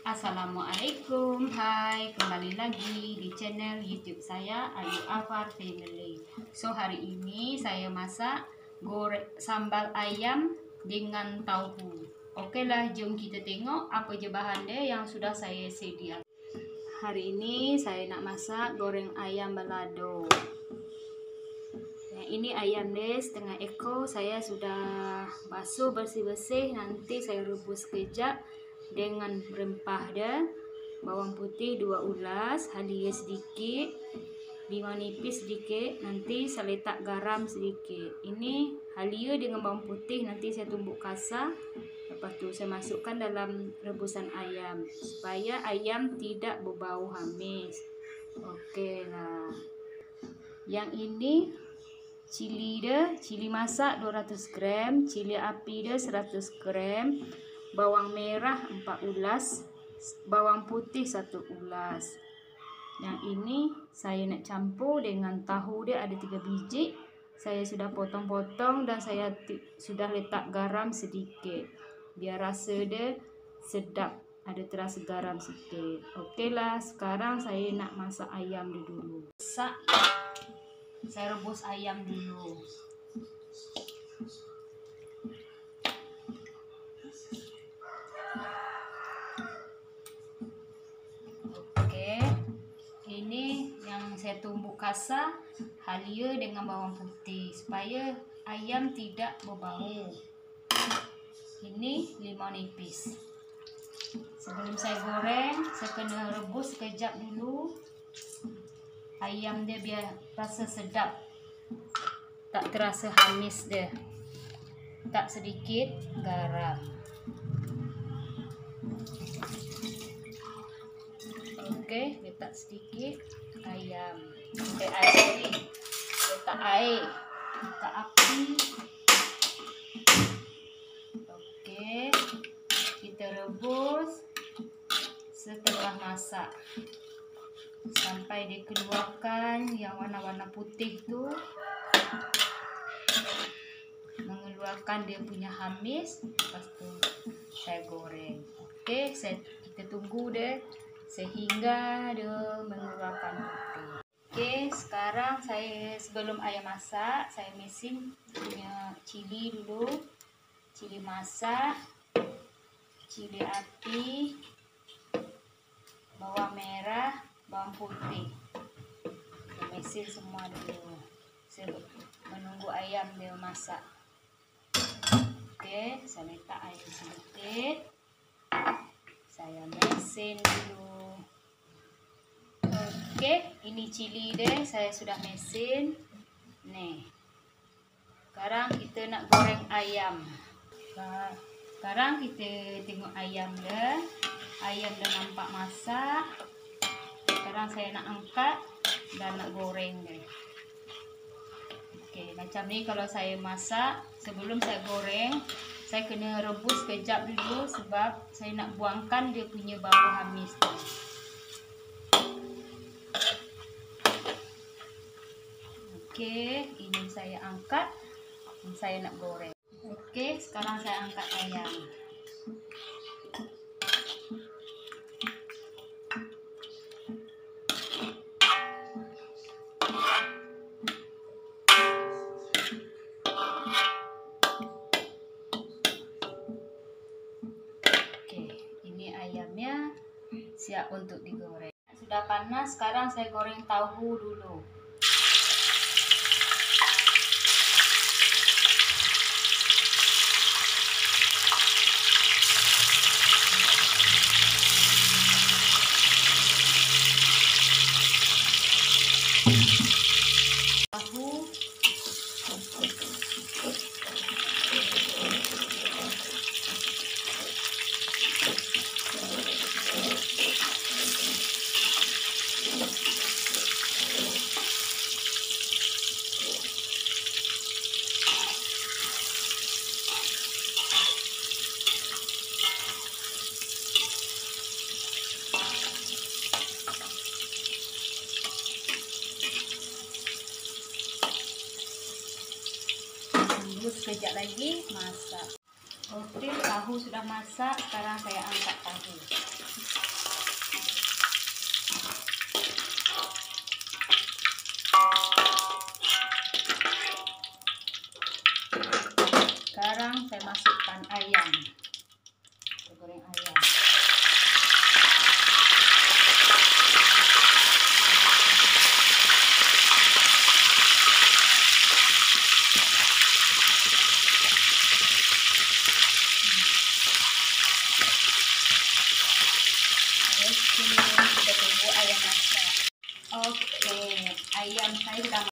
Assalamualaikum, hai, kembali lagi di channel YouTube saya Ayu Afar Family. So hari ini saya masak sambal ayam dengan tahu. Oke lah, jom kita tengok apa je bahan dia yang sudah saya sedia. Hari ini saya nak masak goreng ayam balado. Yang ini ayam dia setengah ekor, saya sudah basuh bersih-bersih. Nanti saya rebus kejap dengan rempah dia, bawang putih 2 ulas, halia sedikit, bawang nipis sedikit, nanti saya letak garam sedikit. Ini halia dengan bawang putih nanti saya tumbuk kasar. Lepas tu saya masukkan dalam rebusan ayam supaya ayam tidak berbau amis. Okey lah. Yang ini cili dia, cili masak 200 gram, cili api dia 100 gram, bawang merah 4 ulas, bawang putih 1 ulas. Yang ini saya nak campur dengan tahu dia ada 3 biji. Saya sudah potong-potong dan saya sudah letak garam sedikit biar rasa dia sedap, ada terasa garam sikit. Okeylah, sekarang saya nak masak ayam dia dulu. Saya rebus ayam dulu. Ini yang saya tumbuk kasar halia dengan bawang putih supaya ayam tidak berbau. Ini limau nipis. Sebelum saya goreng, saya kena rebus sekejap dulu ayam dia biar rasa sedap, tak terasa amis dia. Tak sedikit garam. Okey, letak sedikit ayam. Letak air, letak api. Okey, kita rebus setengah masak sampai dia keluarkan yang warna-warna putih tu, mengeluarkan dia punya amis. Lepas tu saya goreng. Okey, kita tunggu dia sehingga dia mengeluarkan putih. Okey, sekarang saya sebelum ayam masak, saya mesin punya cili dulu. Cili masak, cili api, bawang merah, bawang putih. Saya mesin semua dulu. Saya menunggu ayam dia masak. Okey, saya letak air sedikit. Saya mesin dulu. Okey, ini cili dia saya sudah mesin. Nih. Sekarang kita nak goreng ayam. Sekarang kita tengok ayam dia. Ayam dah nampak masak. Sekarang saya nak angkat dan nak goreng dia. Okey, macam ni kalau saya masak, sebelum saya goreng, saya kena rebus kejap dulu sebab saya nak buangkan dia punya bau amis tu. Okey, ini saya angkat dan saya nak goreng. Okey, sekarang saya angkat ayam. Ayamnya siap untuk digoreng. Sudah panas, sekarang saya goreng tahu dulu. Tahu sekejap lagi masak. Oke, tahu sudah masak. Sekarang saya angkat tahu. Sekarang saya masukkan ayam. Saya goreng ayam.